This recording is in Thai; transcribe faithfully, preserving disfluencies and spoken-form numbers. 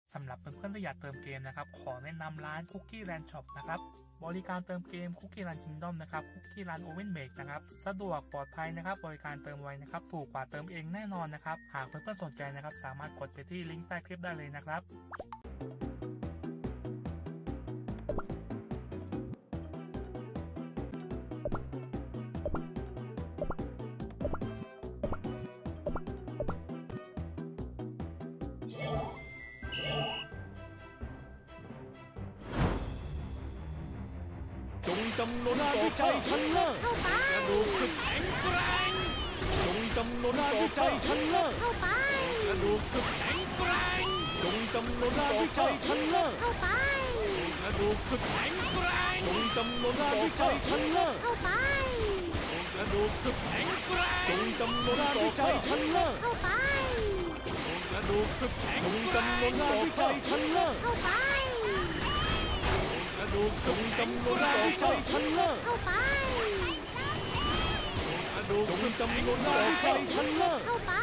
สำหรับเพื่อนๆที่อยากเติมเกมนะครับขอแนะนำร้าน Cookie Land Shop นะครับบริการเติมเกม Cookie Land Kingdom นะครับ Cookie Land Oven Bake นะครับสะดวกปลอดภัยนะครับบริการเติมไวนะครับถูกกว่าเติมเองแน่นอนนะครับหากเพื่อนๆสนใจนะครับสามารถกดไปที่ลิงก์ใต้คลิปได้เลยนะครับจงจำนนต่อวิจัยชั้นเลิศกระดูกสุดแข็งแกร่งจงจำนนต่อวิจัยชั้นเลิศกระดูกสุดแข็งแกร่งจงจำนนต่อวิจัยชั้นเลิศกระดูกสุดแข็งแกร่งจงจำนนต่อวิจัยชั้นเลิศกระดูกสุดแข็งแกร่งจงจำนนต่อวิจัยชั้นเลิศกระดูกสุดแข็งแกร่งจงจำนนต่อวิจัยชั้นเลิศกระดูกสุดแข็งแกร่งต่อวิจัยชั้นเลิศกระดูกสุดแข็งแกร่งต่อวิจัยชั้นเลิศ